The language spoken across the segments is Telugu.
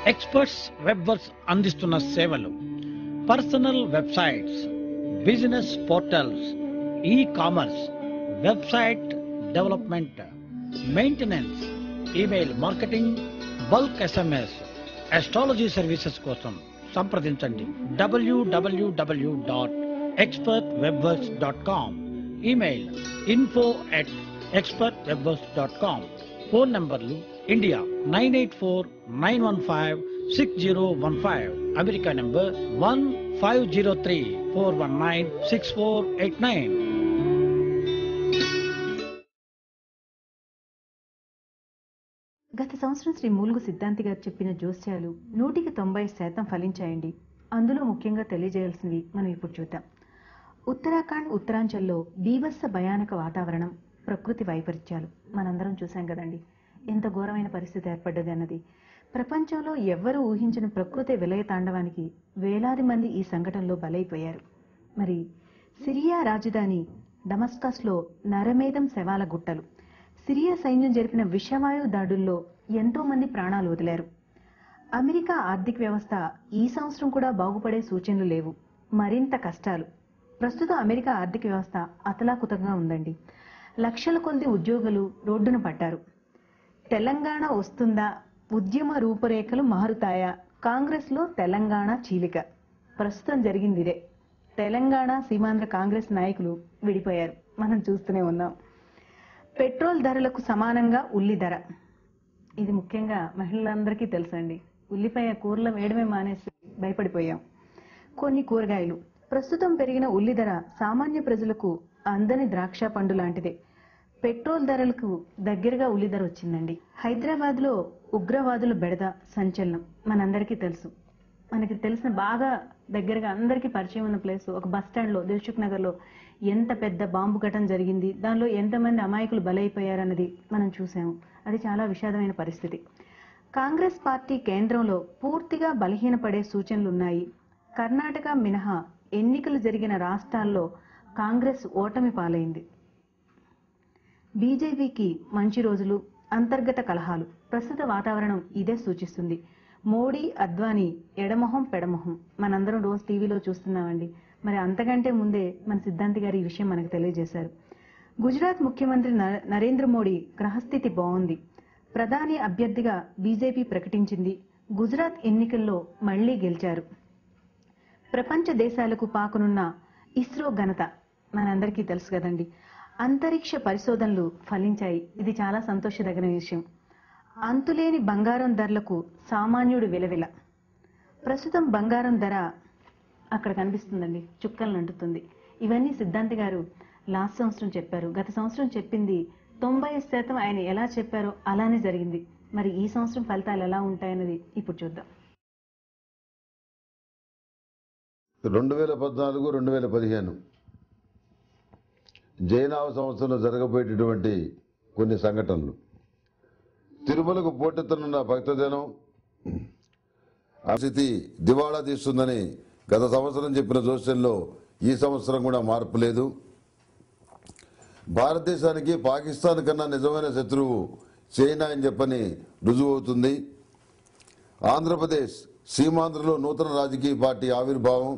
ఎక్స్పర్ట్స్ వెబ్వర్క్స్ అందిస్తున్న సేవలు personal websites, business portals, e commerce, website development, maintenance, email marketing, bulk SMS, astrology services కోసం సంప్రదించండి www.expertwebworks.com. Email info@expertwebworks.com. Phone numbers India 9849156015, America number 1503419648. గత సంవత్సరం శ్రీ మూలుగు సిద్ధాంతి గారు చెప్పిన జోస్యాలు 100% ఫలించాయండి. అందులో ముఖ్యంగా తెలియజేయాల్సింది మనం ఇప్పుడు చూద్దాం. ఉత్తరాఖండ్, ఉత్తరాంచల్లో బీభత్స భయానక వాతావరణం, ప్రకృతి వైపరీత్యాలు మనందరం చూసాం కదండి. ఎంత ఘోరమైన పరిస్థితి ఏర్పడ్డది అన్నది. ప్రపంచంలో ఎవ్వరూ ఊహించిన ప్రకృతి విలయ తాండవానికి వేలాది మంది ఈ సంఘటనలో బలైపోయారు. మరి సిరియా రాజధాని డమస్కస్లో నరమేధం శవాల గుట్టలు. సిరియా సైన్యం జరిపిన విషవాయు దాడుల్లో ఎంతో మంది ప్రాణాలు వదిలారు. అమెరికా ఆర్థిక వ్యవస్థ ఈ సంవత్సరం కూడా బాగుపడే సూచనలు లేవు. మరింత కష్టాలు. ప్రస్తుతం అమెరికా ఆర్థిక వ్యవస్థ అతలాకుతంగా ఉందండి. లక్షల కొద్ది ఉద్యోగులు రోడ్డున పడ్డారు. తెలంగాణ వస్తుందా? ఉద్యమ రూపురేఖలు మారుతాయా? కాంగ్రెస్లో తెలంగాణ చీలిక. ప్రస్తుతం జరిగింది ఇదే. తెలంగాణ సీమాంధ్ర కాంగ్రెస్ నాయకులు విడిపోయారు. మనం చూస్తూనే ఉన్నాం. పెట్రోల్ ధరలకు సమానంగా ఉల్లి ధర. ఇది ముఖ్యంగా మహిళలందరికీ తెలుసండి. ఉల్లిపాయ కూరలో వేయడమే మానేసి భయపడిపోయాం. కొన్ని కూరగాయలు. ప్రస్తుతం పెరిగిన ఉల్లి ధర సామాన్య ప్రజలకు అందని ద్రాక్ష పండు లాంటిదే. పెట్రోల్ ధరలకు దగ్గరగా ఉల్లి ధర వచ్చిందండి. హైదరాబాద్లో ఉగ్రవాదుల బెడద సంచలనం మనందరికీ తెలుసు. మనకి తెలిసిన బాగా దగ్గరగా అందరికీ పరిచయం ఉన్న ప్లేస్ ఒక బస్ స్టాండ్లో, దిల్సుఖ్ నగర్లో ఎంత పెద్ద బాంబు ఘటన జరిగింది, దానిలో ఎంతమంది అమాయకులు బలైపోయారన్నది మనం చూసాము. అది చాలా విషాదమైన పరిస్థితి. కాంగ్రెస్ పార్టీ కేంద్రంలో పూర్తిగా బలహీనపడే సూచనలున్నాయి. కర్ణాటక మినహా ఎన్నికలు జరిగిన రాష్ట్రాల్లో కాంగ్రెస్ ఓటమి పాలైంది. బీజేపీకి మంచి రోజులు, అంతర్గత కలహాలు. ప్రస్తుత వాతావరణం ఇదే సూచిస్తుంది. మోడీ, అద్వానీ ఎడమొహం పెడమొహం మనందరం రోజు టీవీలో చూస్తున్నామండి. మరి అంతకంటే ముందే మన సిద్ధాంతి గారు ఈ విషయం మనకు తెలియజేశారు. గుజరాత్ ముఖ్యమంత్రి నరేంద్ర మోడీ గ్రహస్థితి బాగుంది. ప్రధాని అభ్యర్థిగా బీజేపీ ప్రకటించింది. గుజరాత్ ఎన్నికల్లో మళ్లీ గెలిచారు. ప్రపంచ దేశాలకు పాకనున్న ఇస్రో ఘనత మనందరికీ తెలుసు కదండి. అంతరిక్ష పరిశోధనలు ఫలించాయి. ఇది చాలా సంతోషదగిన విషయం. అంతులేని బంగారం ధరలకు సామాన్యుడు విలవిల. ప్రస్తుతం బంగారం ధర అక్కడ కనిపిస్తుందండి, చుక్కలను అంటుతుంది. ఇవన్నీ సిద్ధాంతి గారు లాస్ట్ సంవత్సరం చెప్పారు. గత సంవత్సరం చెప్పింది 90% ఆయన ఎలా చెప్పారో అలానే జరిగింది. మరి ఈ సంవత్సరం ఫలితాలు ఎలా ఉంటాయన్నది ఇప్పుడు చూద్దాం. 2014-2015 జైనావ సంవత్సరంలో జరగబోయేటటువంటి కొన్ని సంఘటనలు. తిరుమలకు పోటెత్తనున్న భక్తజనం ఆ స్థితి దివాళా తీస్తుందని గత సంవత్సరం చెప్పిన జోస్యంలో ఈ సంవత్సరం కూడా మార్పు లేదు. భారతదేశానికి పాకిస్తాన్ కన్నా నిజమైన శత్రువు చైనా అని చెప్పని రుజువు అవుతుంది. ఆంధ్రప్రదేశ్ సీమాంధ్రలో నూతన రాజకీయ పార్టీ ఆవిర్భావం.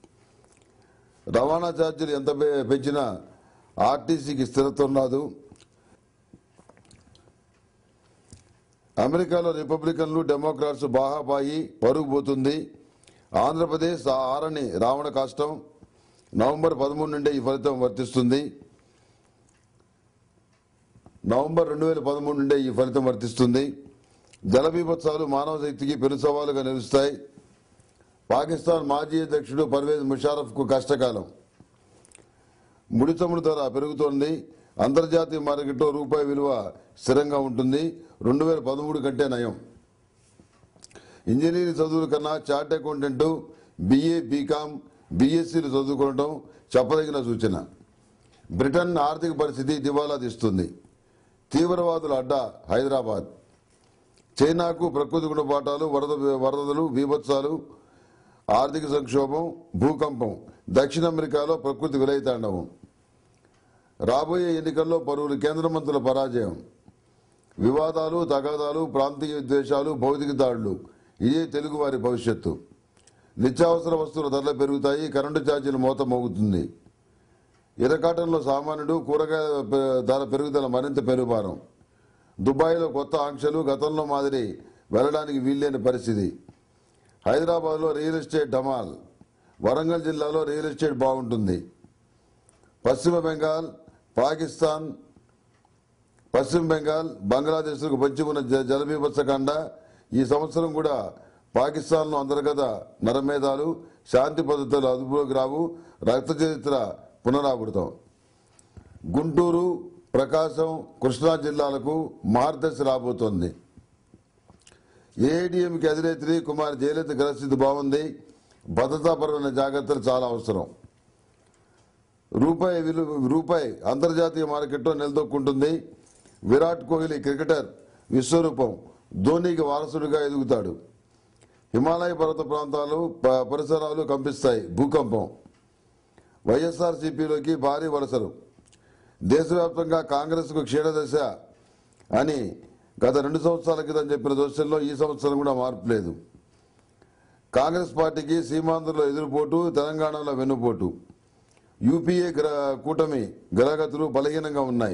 రవాణా ఛార్జీలు ఎంత పెంచినా ఆర్టీసీకి స్థిరత్వం రాదు. అమెరికాలో రిపబ్లికన్లు, డెమోక్రాట్స్ బాహాబాయి పరుగు పోతుంది. ఆంధ్రప్రదేశ్ ఆరని రావణ కాష్టం. నవంబర్ 13 నుండే ఈ ఫలితం వర్తిస్తుంది. నవంబర్ 2013 నుండే ఈ ఫలితం వర్తిస్తుంది. జల బీభత్సాలు మానవ శక్తికి పెను సవాలుగా నిలుస్తాయి. పాకిస్తాన్ మాజీ అధ్యక్షుడు పర్వేజ్ ముషారఫ్కు కష్టకాలం. ముడి చమురు ధర పెరుగుతోంది. అంతర్జాతీయ మార్కెట్లో రూపాయి విలువ స్థిరంగా ఉంటుంది. 2013 కంటే నయం. ఇంజనీరింగ్ చదువుల కన్నా చార్ట్ అకౌంటెంట్, BA, BCom, BScలు చదువుకోవడం చెప్పదగిన సూచన. బ్రిటన్ ఆర్థిక పరిస్థితి దివాలా తీస్తుంది. తీవ్రవాదుల అడ్డా హైదరాబాద్. చైనాకు ప్రకృతి గుణపాఠాలు, వరదలు, బీభత్సాలు, ఆర్థిక సంక్షోభం, భూకంపం. దక్షిణ అమెరికాలో ప్రకృతి విలయతాండవం. రాబోయే ఎన్నికల్లో పలువురు కేంద్ర మంత్రుల పరాజయం. వివాదాలు, తగాదాలు, ప్రాంతీయ ద్వేషాలు, భౌతిక దాడులు. ఇదే తెలుగువారి భవిష్యత్తు. నిత్యావసర వస్తువుల ధరలు పెరుగుతాయి, కరెంటు ఛార్జీలు మోత మోగుతుంది. ఇరకాటంలో సామాన్యుడు, కూరగాయల ధర పెరుగుదల మరింత పెనుభారం. దుబాయ్లో కొత్త ఆంక్షలు, గతంలో మాదిరి వెళ్లడానికి వీల్లేని పరిస్థితి. హైదరాబాద్లో రియల్ ఎస్టేట్ డమాల్, వరంగల్ జిల్లాలో రియల్ ఎస్టేట్ బాగుంటుంది. పశ్చిమ బెంగాల్, బంగ్లాదేశ్లకు పొంచి ఉన్న జలబీభత్సకాండ ఈ సంవత్సరం కూడా పాకిస్తాన్లో అంతర్గత నరమేధాలు, శాంతి పద్ధతులు అదుపులోకి రావు, రక్త చరిత్ర పునరావృతం. గుంటూరు, ప్రకాశం, కృష్ణా జిల్లాలకు మార్గదర్శ రాబోతోంది. ఏఐడిఎంకి అధినేత్రి కుమార్ జయలలిత గ్రహస్థితి బాగుంది. భద్రతాపరమైన జాగ్రత్తలు చాలా అవసరం. రూపాయి అంతర్జాతీయ మార్కెట్లో నిలదొక్కుంటుంది. విరాట్ కోహ్లీ క్రికెటర్ విశ్వరూపం ధోనీకి వారసుడిగా ఎదుగుతాడు. హిమాలయ పర్వత ప్రాంతాలు పరిసరాలు కంపిస్తాయి. భూకంపం. వైఎస్ఆర్సీపీలోకి భారీ వలసలు. దేశవ్యాప్తంగా కాంగ్రెస్కు క్షీణదశ అని గత 2 సంవత్సరాల క్రితం చెప్పిన దోషంలో ఈ సంవత్సరం కూడా మార్పు లేదు. కాంగ్రెస్ పార్టీకి సీమాంధ్రలో ఎదురుపోటు, తెలంగాణలో వెన్నుపోటు. యూపీఏ కూటమి గ్రహగతులు బలహీనంగా ఉన్నాయి.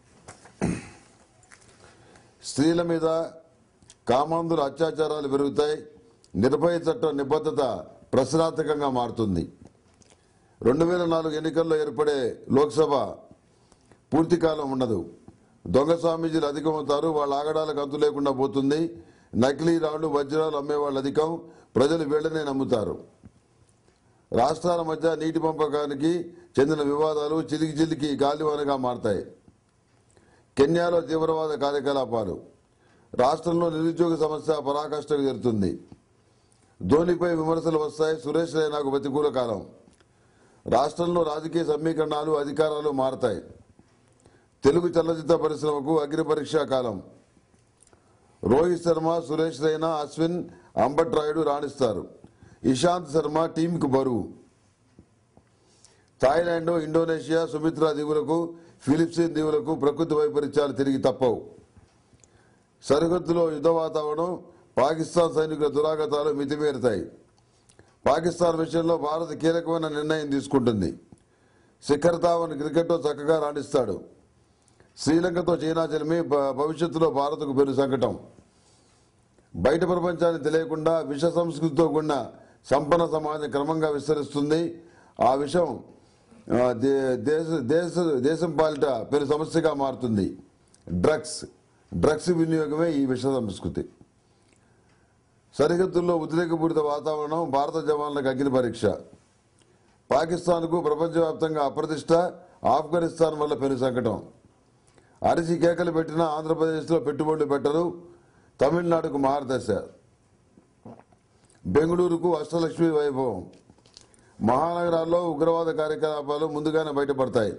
స్త్రీల మీద కామాంధుల అత్యాచారాలు పెరుగుతాయి. నిర్భయ చట్టం నిబద్ధత ప్రశ్నార్థకంగా మారుతుంది. 2004 ఎన్నికల్లో ఏర్పడే లోక్సభ పూర్తికాలం ఉండదు. దొంగ స్వామీజీలు అధికమవుతారు. వాళ్ళ ఆగడాలకు అంతు లేకుండా పోతుంది. నకిలీ రాళ్లు, వజ్రాలు అమ్మేవాళ్ళు అధికం. ప్రజలు వీళ్లనే నమ్ముతారు. రాష్ట్రాల మధ్య నీటి పంపకానికి చెందిన వివాదాలు చిలికి గాలివానగా మారతాయి. కెన్యాలో తీవ్రవాద కార్యకలాపాలు. రాష్ట్రంలో నిరుద్యోగ సమస్య పరాకాష్ఠకు చేరుతుంది. ధోనిపై విమర్శలు వస్తాయి. సురేష్ రైనాకు ప్రతికూల కాలం. రాష్ట్రంలో రాజకీయ సమీకరణాలు, అధికారాలు మారతాయి. తెలుగు చలనచిత్ర పరిశ్రమకు అగ్ని పరీక్షా కాలం. రోహిత్ శర్మ, సురేష్ రైనా, అశ్విన్, అంబట్ రాయుడు రాణిస్తారు. ఇషాంత్ శర్మ టీంకు బరువు. థాయిలాండ్, ఇండోనేషియా, సుమిత్రా దీవులకు, ఫిలిప్సీన్ దీవులకు ప్రకృతి వైపరీత్యాలు తిరిగి తప్పవు. సరిహద్దులో యుద్ధ వాతావరణం. పాకిస్తాన్ సైనికుల దురాగతాలు మితిమీరుతాయి. పాకిస్తాన్ విషయంలో భారత్ కీలకమైన నిర్ణయం తీసుకుంటుంది. శిఖర్ ధావన్ క్రికెట్లో చక్కగా రాణిస్తాడు. శ్రీలంకతో చైనా చెలిమి భవిష్యత్తులో భారత్కు పెను సంకటం. బయట ప్రపంచానికి తెలియకుండా విష సంస్కృతితో కూడిన సంపన్న సమాజం క్రమంగా విస్తరిస్తుంది. ఆ విషయం దేశం పాలిట పెను సమస్యగా మారుతుంది. డ్రగ్స్ వినియోగమే ఈ విష సంస్కృతి. సరిహద్దుల్లో ఉద్రేకపూరిత వాతావరణం. భారత జవాన్లకు అగ్ని పరీక్ష. పాకిస్తాన్కు ప్రపంచవ్యాప్తంగా అప్రతిష్ట. ఆఫ్ఘనిస్తాన్ వల్ల పెను సంకటం. అరిసి కేకలు పెట్టినా ఆంధ్రప్రదేశ్లో పెట్టుబడులు పెట్టరు. తమిళనాడుకు మార్గదర్శ. బెంగళూరుకు అష్టలక్ష్మి వైభవం. మహానగరాల్లో ఉగ్రవాద కార్యకలాపాలు ముందుగానే బయటపడతాయి.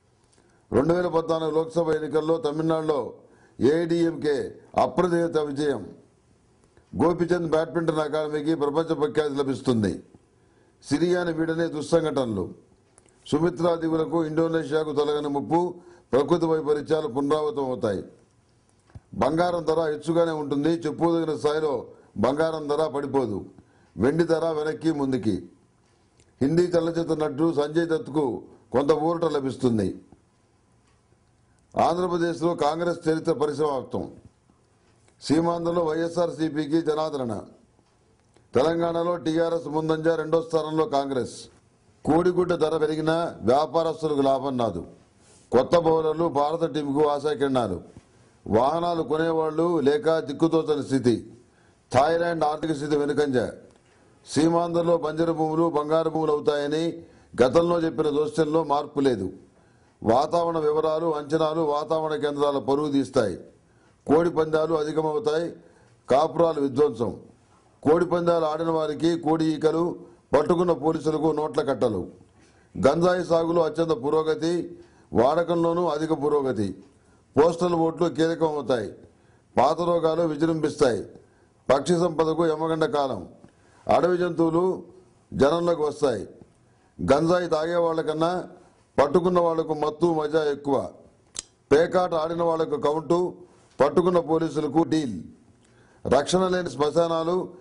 2014 లోక్సభ ఎన్నికల్లో తమిళనాడులో ఏఐడిఎంకే అప్రతిహత విజయం. గోపిచంద్ బ్యాడ్మింటన్ అకాడమీకి ప్రపంచ ప్రఖ్యాతి లభిస్తుంది. సిరియాని వీడనే దుస్సంఘటనలు. సుమిత్రా దీవులకు, ఇండోనేషియాకు తొలగని ముప్పు. ప్రకృతి వైపరీత్యాలు పునరావృతం అవుతాయి. బంగారం ధర హెచ్చుగానే ఉంటుంది. చెప్పుదగిన స్థాయిలో బంగారం ధర పడిపోదు. వెండి ధర వెనక్కి ముందుకి. హిందీ చలనచిత్ర నటుడు సంజయ్ దత్కు కొంత ఊరట లభిస్తుంది. ఆంధ్రప్రదేశ్లో కాంగ్రెస్ చరిత్ర పరిసమాప్తం. సీమాంధ్రలో వైఎస్ఆర్సీపీకి జనాదరణ. తెలంగాణలో టీఆర్ఎస్ ముందంజ, 2వ స్థానంలో కాంగ్రెస్. కోడిగుడ్డ ధర పెరిగినా వ్యాపారస్తులకు లాభం రాదు. కొత్త బౌలర్లు భారత టీంకు ఆశాకిరణాలు. వాహనాలు కొనేవాళ్లు లేక దిక్కుతోచని స్థితి. థాయిలాండ్ ఆర్థిక స్థితి వెనుకంజ. సీమాంధ్రలో బంజరు భూములు బంగారు భూములు అవుతాయని గతంలో చెప్పిన దోషంలో మార్పు లేదు. వాతావరణ వివరాలు, అంచనాలు వాతావరణ కేంద్రాల పరుగు తీస్తాయి. కోడి పందాలు అధికమవుతాయి. కాపురాలు విధ్వంసం. కోడి పందాలు ఆడిన వారికి కోడి ఈకలు, పట్టుకున్న పోలీసులకు నోట్ల కట్టలు. గంజాయి సాగులో అత్యంత పురోగతి. వాడకంలోనూ అధిక పురోగతి. పోస్టల్ ఓట్లు కీలకమవుతాయి. పాత రోగాలు విజృంభిస్తాయి. పక్షి సంపదకు యమగండ కాలం. అడవి జంతువులు జనంలోకి వస్తాయి. గంజాయి తాగేవాళ్లకన్నా పట్టుకున్న వాళ్లకు మత్తు మజా ఎక్కువ. పేకాట ఆడిన వాళ్లకు కౌంటు, పట్టుకున్న పోలీసులకు డీల్. రక్షణ లేని శ్మశానాలు,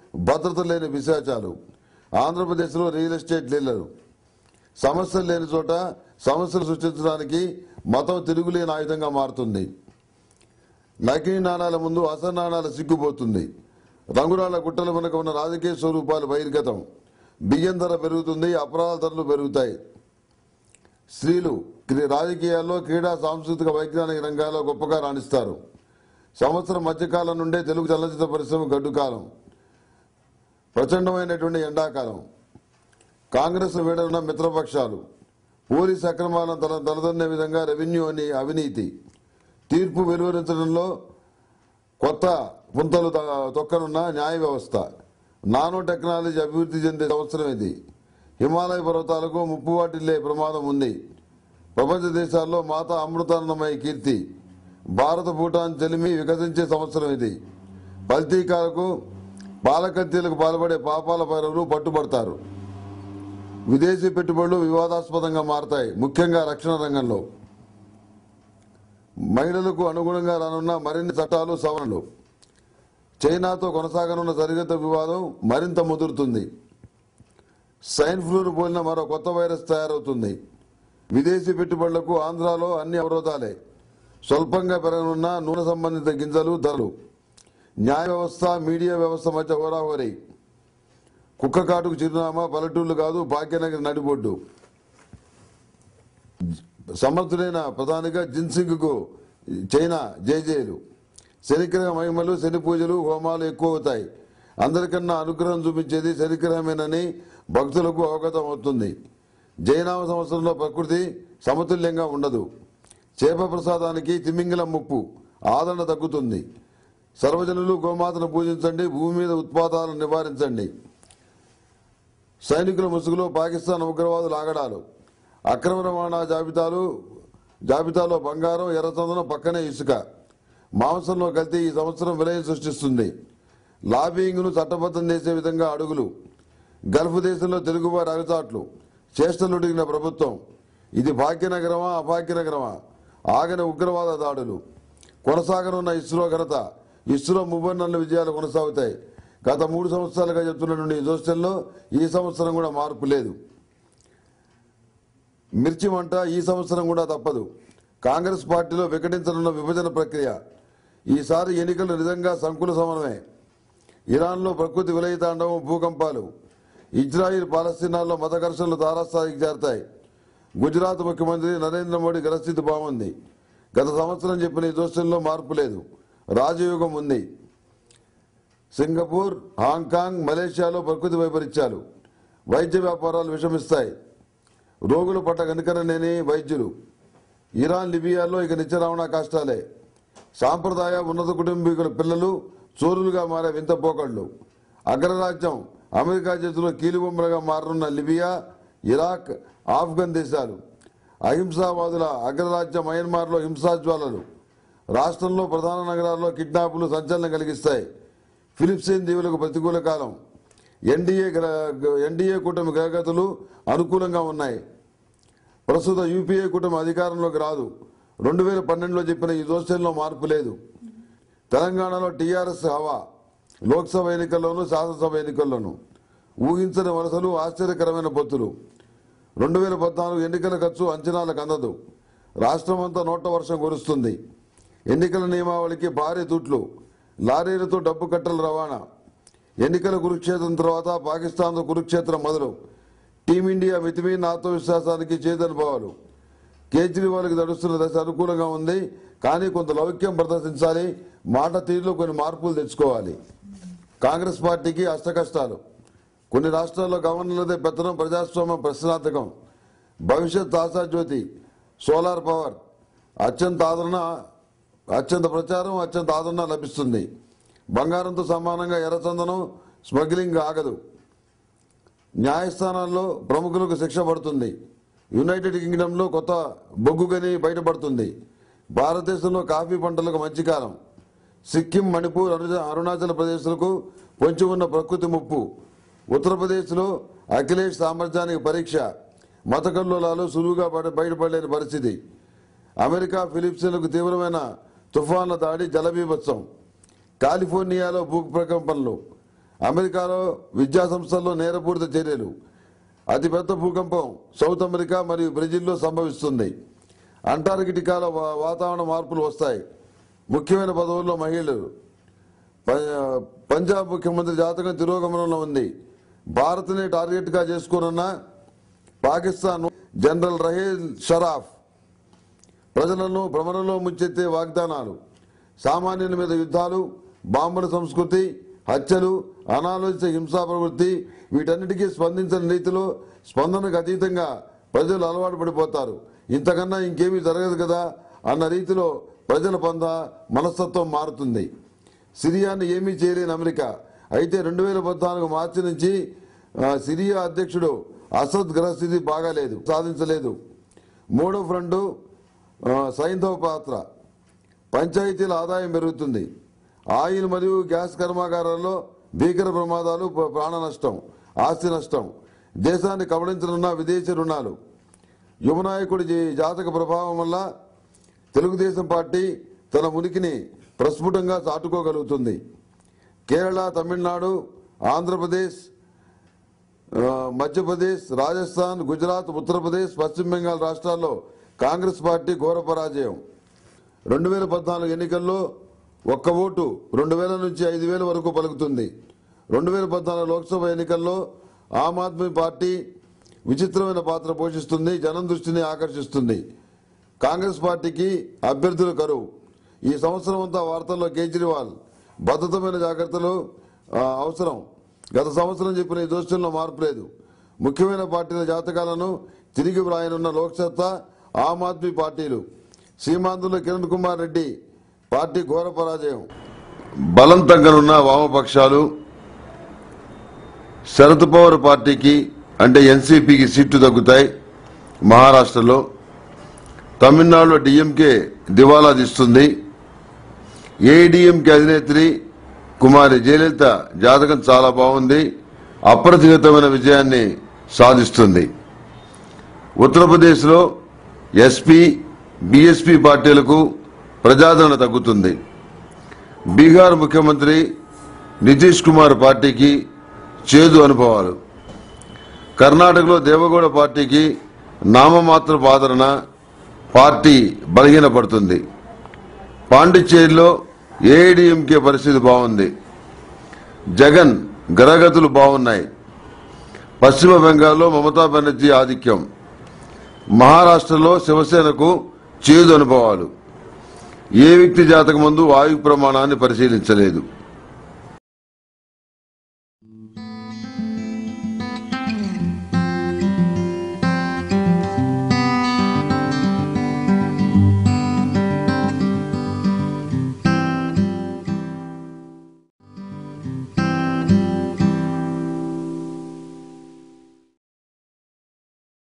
భద్రత లేని పిశాచాలు. ఆంధ్రప్రదేశ్లో రియల్ ఎస్టేట్ డీలర్లు. సమస్యలు లేని చోట సమస్యలు సృష్టించడానికి మతం తిరుగులేని ఆయుధంగా మారుతుంది. నకిలీ నాణాల ముందు అసలు నాణాల సిగ్గుపోతుంది. రంగురాళ్ల గుట్టల వెనుక ఉన్న రాజకీయ స్వరూపాలు బహిర్గతం. బియ్యం ధర పెరుగుతుంది, అపరాధ ధరలు పెరుగుతాయి. స్త్రీలు రాజకీయాల్లో, క్రీడా, సాంస్కృతిక, వైజ్ఞానిక రంగాల్లో గొప్పగా రాణిస్తారు. సంవత్సరం మధ్యకాలం నుండే తెలుగు చలనచిత్ర పరిశ్రమ గడ్డుకాలం. ప్రచండమైనటువంటి ఎండాకాలం. కాంగ్రెస్ వీడనున్న మిత్రపక్షాలు. పోలీసు అక్రమాలను తలదన్నే విధంగా రెవెన్యూ అని అవినీతి. తీర్పు వెలువరించడంలో కొత్త పుంతలు తొక్కనున్న న్యాయ వ్యవస్థ. నానో టెక్నాలజీ అభివృద్ధి చెందే సంవత్సరం ఇది. హిమాలయ పర్వతాలకు ముప్పు వాటిల్లే ప్రమాదం ఉంది. ప్రపంచ దేశాల్లో మాతా అమృతానందమయ కీర్తి. భారత భూటాన్ చెలిమి వికసించే సంవత్సరం ఇది. ఫల్తీకాలకు, పాలకత్యలకు పాల్పడే పాపాల పరులు పట్టుబడతారు. విదేశీ పెట్టుబడులు వివాదాస్పదంగా మారతాయి, ముఖ్యంగా రక్షణ రంగంలో. మహిళలకు అనుగుణంగా రానున్న మరిన్ని చట్టాలు, సవరణలు. చైనాతో కొనసాగనున్న సరిహద్దు వివాదం మరింత ముదురుతుంది. స్వైన్ ఫ్లూను పోలిన మరో కొత్త వైరస్ తయారవుతుంది. విదేశీ పెట్టుబడులకు ఆంధ్రాలో అన్ని అవరోధాలే. స్వల్పంగా పెరగనున్న నూనె సంబంధిత గింజలు ధరలు. న్యాయ వ్యవస్థ, మీడియా వ్యవస్థ మధ్య హోరాహోరీ. కుక్క కాటుకు చిరునామా పల్లెటూళ్లు కాదు, భాగ్యనగర్ నడిబొడ్డు. సమర్థుడైన ప్రధానిగా జిన్సింగ్కు చైనా జేజేలు. శనిగ్రహ మహిమలు, శని పూజలు, హోమాలు ఎక్కువ అవుతాయి. అందరికన్నా అనుగ్రహం చూపించేది శనిగ్రహమేనని భక్తులకు అవగతం అవుతుంది. జైనామ సంవత్సరంలో ప్రకృతి సమతుల్యంగా ఉండదు. చేప ప్రసాదానికి తిమింగలం ముప్పు. ఆదరణ తగ్గుతుంది. సర్వజనులు గోమాతను పూజించండి, భూమి మీద ఉత్పాతాలను నివారించండి. సైనికుల ముసుగులో పాకిస్తాన్ ఉగ్రవాదులు ఆగడాలు. అక్రమ రవాణా జాబితాలో బంగారం, ఎర్రచందనం, పక్కనే ఇసుక. మాంసంలో కల్తీ ఈ సంవత్సరం విలయం సృష్టిస్తుంది. లాబింగ్ను చట్టబద్ధం చేసే విధంగా అడుగులు. గల్ఫ్ దేశంలో తెలుగువారి అగచాట్లు. చేష్టలుడిగిన ప్రభుత్వం. ఇది భాగ్యనగరమా, అభాగ్యనగరమా? ఆగని ఉగ్రవాద దాడులు. కొనసాగనున్న ఇస్రో ఘనత. ఇస్రో 34 విజయాలు కొనసాగుతాయి. గత 3 సంవత్సరాలుగా చెప్తున్నటువంటి ఈ జోస్యంలో ఈ సంవత్సరం కూడా మార్పు లేదు. మిర్చి మంట ఈ సంవత్సరం కూడా తప్పదు. కాంగ్రెస్ పార్టీలో వికటించనున్న విభజన ప్రక్రియ. ఈసారి ఎన్నికలు నిజంగా సంకుల సమరమే. ఇరాన్లో ప్రకృతి విలయతాండవం, భూకంపాలు. ఇజ్రాయిల్, పాలస్తీనాల్లో మత ఘర్షణలు తారాస్థాయికి చేరతాయి. గుజరాత్ ముఖ్యమంత్రి నరేంద్ర మోడీ గ్రస్థితి బాగుంది. గత సంవత్సరం చెప్పిన ఈ దోషంలో మార్పు లేదు. రాజయోగం ఉంది. సింగపూర్, హాంకాంగ్, మలేషియాలో ప్రకృతి వైపరీత్యాలు. వైద్య వ్యాపారాలు విషమిస్తాయి. రోగుల పట్ల కనికరలేని వైద్యులు. ఇరాన్, లిబియాలో ఇక నిత్య రవాణా కష్టాలే. సాంప్రదాయ ఉన్నత కుటుంబీకుల పిల్లలు చోరులుగా మారే వింత పోకళ్లు. అగ్రరాజ్యం అమెరికా చేతిలో కీలుబొమ్మలుగా మారనున్న లిబియా, ఇరాక్, ఆఫ్ఘన్ దేశాలు. అహింసావాదుల అగ్రరాజ్యం మయన్మార్లో హింసాజ్వాలలు. రాష్ట్రంలో ప్రధాన నగరాల్లో కిడ్నాపులు సంచలనం కలిగిస్తాయి. ఫిలిప్సీన్ దీవులకు ప్రతికూల కాలం. ఎన్డీఏ కూటమి గ్రహగతులు అనుకూలంగా ఉన్నాయి. ప్రస్తుత యూపీఏ కూటమి అధికారంలోకి రాదు. 2012లో చెప్పిన ఈ దోషంలో మార్పు లేదు. తెలంగాణలో టీఆర్ఎస్ హవా. లోక్సభ ఎన్నికల్లోనూ, శాసనసభ ఎన్నికల్లోనూ. ఊహించని వలసలు, ఆశ్చర్యకరమైన పొత్తులు. 2014 ఎన్నికల ఖర్చు అంచనాలకు అందదు. రాష్ట్రమంతా నోట్ల వర్షం కురుస్తుంది. ఎన్నికల నియమావళికి భారీ తుట్లు. లారీలతో డబ్బు కట్టల రవాణా. ఎన్నికల కురుక్షేత్రం తర్వాత పాకిస్తాన్తో కురుక్షేత్రం మొదలు. టీమిండియా మితిమీరిన ఆత్మవిశ్వాసానికి చేదనుభవాలు. కేజ్రీవాల్కి నడుస్తున్న దశ అనుకూలంగా ఉంది. కానీ కొంత లౌక్యం ప్రదర్శించాలి. మాట తీరులో కొన్ని మార్పులు తెచ్చుకోవాలి. కాంగ్రెస్ పార్టీకి అష్టకష్టాలు. కొన్ని రాష్ట్రాల్లో గవర్నర్లదే పెత్తనం, ప్రజాస్వామ్యం ప్రశ్నార్థకం. భవిష్యత్ ఆశాజ్యోతి. Solar power. అత్యంత ప్రచారం, అత్యంత ఆదరణ లభిస్తుంది. బంగారంతో సమానంగా ఎర్రచందనం స్మగ్లింగ్ ఆగదు. న్యాయస్థానాల్లో ప్రముఖులకు శిక్ష పడుతుంది. యునైటెడ్ కింగ్డమ్లో కొత్త బొగ్గు గని బయటపడుతుంది. భారతదేశంలో కాఫీ పంటలకు మంచి కాలం. సిక్కిం, మణిపూర్, అరుణాచల్ ప్రదేశ్లకు పొంచి ఉన్న ప్రకృతి ముప్పు. ఉత్తరప్రదేశ్లో అఖిలేష్ సామర్థ్యానికి పరీక్ష. మత కల్లోలాలు సులువుగా బయటపడలేని పరిస్థితి. అమెరికా, ఫిలిప్సీన్లకు తీవ్రమైన తుఫాన్ల దాడి, జలబీభత్సం. కాలిఫోర్నియాలో భూకంపనలు. అమెరికాలో విద్యా సంస్థల్లో నేరపూరిత చర్యలు. అతిపెద్ద భూకంపం సౌత్ అమెరికా మరియు బ్రెజిల్లో సంభవిస్తుంది. అంటార్కిటికాలో వాతావరణ మార్పులు వస్తాయి. ముఖ్యమైన పదవుల్లో మహిళలు. పంజాబ్ ముఖ్యమంత్రి జాతకం తిరోగమనంలో ఉంది. భారత్ని టార్గెట్ గా చేసుకున్న పాకిస్తాన్ జనరల్ రహీల్ షరాఫ్ ప్రజలను భ్రమణలో ముంచెత్తే వాగ్దానాలు. సామాన్యుల మీద యుద్ధాలు, బాంబుల సంస్కృతి, హత్యలు, అనాలోచిత హింసా ప్రవృత్తి, వీటన్నిటికీ స్పందించని రీతిలో స్పందనకు అతీతంగా ప్రజలు అలవాటు పడిపోతారు. ఇంతకన్నా ఇంకేమీ జరగదు కదా అన్న రీతిలో ప్రజల మనస్తత్వం మారుతుంది. సిరియాను ఏమీ చేయలేని అమెరికా. అయితే 2014 మార్చి నుంచి సిరియా అధ్యక్షుడు అసద్ గ్రహస్థితి బాగాలేదు, సాధించలేదు. మూడో ఫ్రంట్ సైంధవ పాత్ర. పంచాయతీల ఆదాయం పెరుగుతుంది. ఆయిల్ మరియు గ్యాస్ కర్మాగారాల్లో భీకర ప్రమాదాలు, ప్రాణ నష్టం, ఆస్తి నష్టం. దేశాన్ని కబళించనున్న విదేశీ రుణాలు. యువనాయకుడి జాతక ప్రభావం వల్ల తెలుగుదేశం పార్టీ తన ఉనికిని ప్రస్ఫుటంగా చాటుకోగలుగుతుంది. కేరళ, తమిళనాడు, ఆంధ్రప్రదేశ్, మధ్యప్రదేశ్, రాజస్థాన్, గుజరాత్, ఉత్తరప్రదేశ్, పశ్చిమ బెంగాల్ రాష్ట్రాల్లో కాంగ్రెస్ పార్టీ ఘోర పరాజయం. 2014 ఎన్నికల్లో ఒక్క ఓటు 2000 నుంచి 5000 వరకు పలుకుతుంది. 2014 లోక్సభ ఎన్నికల్లో ఆమ్ ఆద్మీ పార్టీ విచిత్రమైన పాత్ర పోషిస్తుంది, జనం దృష్టిని ఆకర్షిస్తుంది. కాంగ్రెస్ పార్టీకి అభ్యర్థులు కరువు. ఈ సంవత్సరం అంతా వార్తల్లో కేజ్రీవాల్ భద్రతమైన జాగ్రత్తలు అవసరం. గత సంవత్సరం చెప్పిన ఈ దోషంలో మార్పు లేదు. ముఖ్యమైన పార్టీల జాతకాలను తిరిగి వ్రాయనున్న లోక్సత్తా, ఆమ్ ఆద్మీ పార్టీలు. సీమాంధ్రలో కిరణ్ కుమార్ రెడ్డి పార్టీ ఘోర పరాజయం. బలం తగ్గనున్న వామపక్షాలు. శరద్ పవార్ పార్టీకి అంటే ఎన్సీపీకి సీట్లు తగ్గుతాయి. మహారాష్ట్రలో, తమిళనాడులో డీఎంకే దివాలా తీస్తుంది. ఏఐడీఎంకే అధినేత్రి కుమారి జయలలిత జాతకం చాలా బాగుంది, అప్రతిహతమైన విజయాన్ని సాధిస్తుంది. ఉత్తరప్రదేశ్లో ఎస్పీ, బీఎస్పీ పార్టీలకు ప్రజాదరణ తగ్గుతుంది. బీహార్ ముఖ్యమంత్రి నితీష్ కుమార్ పార్టీకి చేదు అనుభవాలు. కర్ణాటకలో దేవగౌడ పార్టీకి నామమాత్ర ఆదరణ, పార్టీ బలహీనపడుతుంది. పాండిచ్చేరిలో ఏఐడీఎంకే పరిస్థితి బాగుంది. జగన్ గ్రహగతులు బాగున్నాయి. పశ్చిమ బెంగాల్లో మమతా బెనర్జీ ఆధిక్యం. మహారాష్ట్రలో శివసేనకు చేదు అనుభవాలు. ఏ వ్యక్తి జాతకమందు వాయు ప్రమాణాన్ని పరిశీలించలేదు.